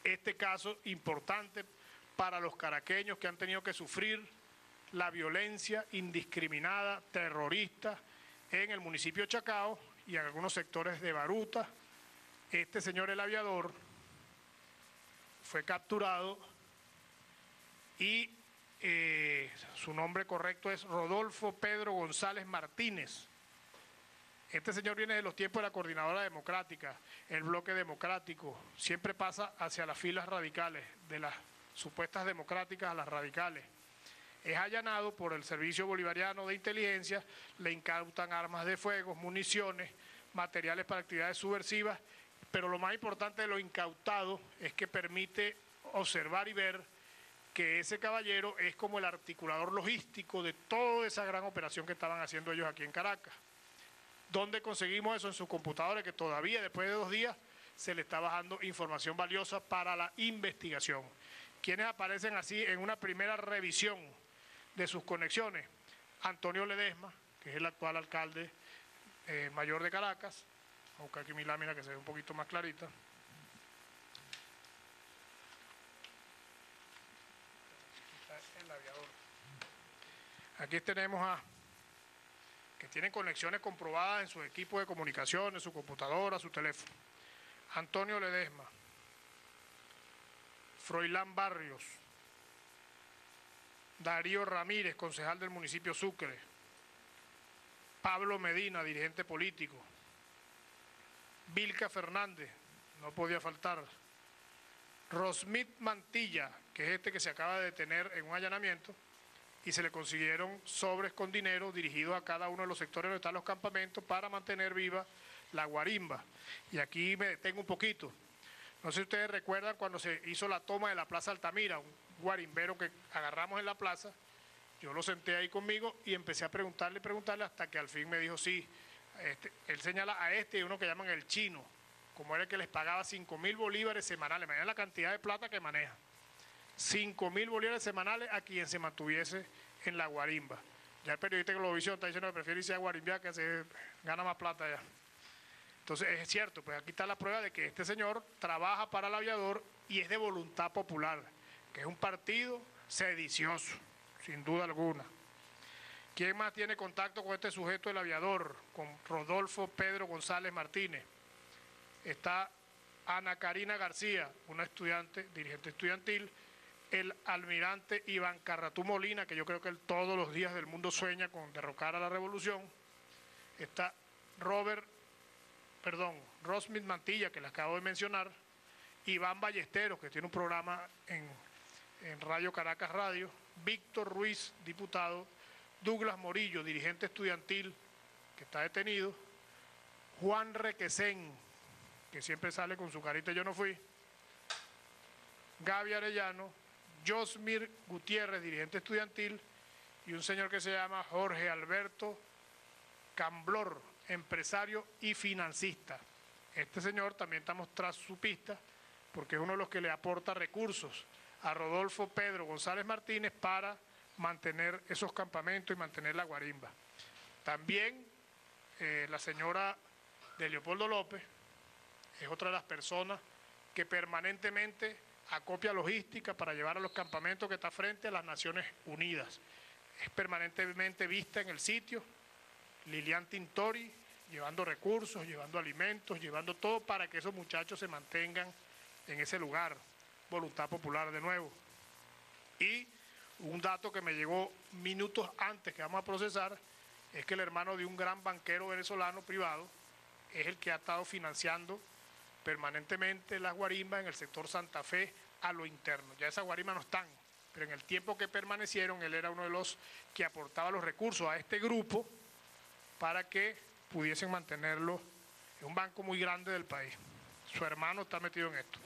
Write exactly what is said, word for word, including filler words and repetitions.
este caso importante para los caraqueños que han tenido que sufrir la violencia indiscriminada, terrorista, en el municipio de Chacao y en algunos sectores de Baruta. Este señor, el aviador, fue capturado y eh, su nombre correcto es Rodolfo Pedro González Martínez. Este señor viene de los tiempos de la Coordinadora Democrática, el Bloque Democrático, siempre pasa hacia las filas radicales, de las supuestas democráticas a las radicales. Es allanado por el Servicio Bolivariano de Inteligencia, le incautan armas de fuego, municiones, materiales para actividades subversivas, pero lo más importante de lo incautado es que permite observar y ver que ese caballero es como el articulador logístico de toda esa gran operación que estaban haciendo ellos aquí en Caracas. ¿Dónde conseguimos eso? En sus computadores, que todavía después de dos días se le está bajando información valiosa para la investigación. ¿Quiénes aparecen así en una primera revisión de sus conexiones? Antonio Ledesma, que es el actual alcalde eh, mayor de Caracas. Voy a buscar aquí mi lámina que se ve un poquito más clarita. El aviador. Aquí tenemos a que tienen conexiones comprobadas en su equipo de comunicación, en su computadora, su teléfono. Antonio Ledesma, Froilán Barrios, Darío Ramírez, concejal del municipio Sucre, Pablo Medina, dirigente político, Vilca Fernández, no podía faltar, Rosmit Mantilla, que es este que se acaba de detener en un allanamiento, y se le consiguieron sobres con dinero dirigidos a cada uno de los sectores donde están los campamentos para mantener viva la guarimba. Y aquí me detengo un poquito. No sé si ustedes recuerdan cuando se hizo la toma de la Plaza Altamira, un guarimbero que agarramos en la plaza, yo lo senté ahí conmigo y empecé a preguntarle, preguntarle hasta que al fin me dijo sí. Este, él señala a este y uno que llaman el chino, como era el que les pagaba cinco mil bolívares semanales, imagínate la cantidad de plata que maneja. cinco mil bolívares semanales a quien se mantuviese en la guarimba. Ya el periodista de Globovisión está diciendo que prefiere irse a guarimbear, que se gana más plata allá. Entonces es cierto, pues aquí está la prueba de que este señor trabaja para el aviador y es de Voluntad Popular, que es un partido sedicioso, sin duda alguna. ¿Quién más tiene contacto con este sujeto, el aviador? Con Rodolfo Pedro González Martínez. Está Ana Karina García, una estudiante, dirigente estudiantil, el almirante Iván Carratú Molina, que yo creo que él todos los días del mundo sueña con derrocar a la revolución. Está Robert, perdón, Rosmit Mantilla, que les acabo de mencionar, Iván Ballesteros, que tiene un programa en, en Radio Caracas Radio, Víctor Ruiz, diputado, Douglas Morillo, dirigente estudiantil, que está detenido, Juan Requesén, que siempre sale con su carita yo no fui, Gaby Arellano, Josmir Gutiérrez, dirigente estudiantil, y un señor que se llama Jorge Alberto Camblor, empresario y financista. Este señor también estamos tras su pista, porque es uno de los que le aporta recursos a Rodolfo Pedro González Martínez para mantener esos campamentos y mantener la guarimba. También eh, la señora de Leopoldo López es otra de las personas que permanentemente acopia logística para llevar a los campamentos que está frente a las Naciones Unidas. Es permanentemente vista en el sitio, Lilian Tintori, llevando recursos, llevando alimentos, llevando todo para que esos muchachos se mantengan en ese lugar. Voluntad Popular de nuevo. Y un dato que me llegó minutos antes que vamos a procesar es que el hermano de un gran banquero venezolano privado es el que ha estado financiando permanentemente las guarimbas en el sector Santa Fe a lo interno. Ya esas guarimbas no están, pero en el tiempo que permanecieron él era uno de los que aportaba los recursos a este grupo para que pudiesen mantenerlo en un banco muy grande del país. Su hermano está metido en esto.